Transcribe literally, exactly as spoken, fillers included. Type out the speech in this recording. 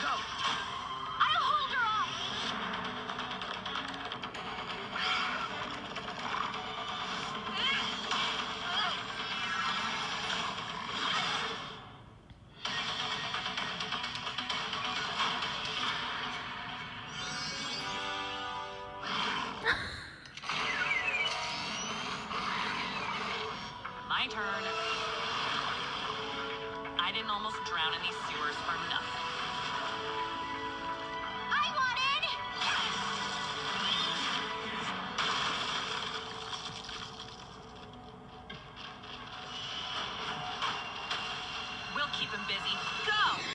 go. I'll hold her off. My turn. I didn't almost drown in these sewers for nothing.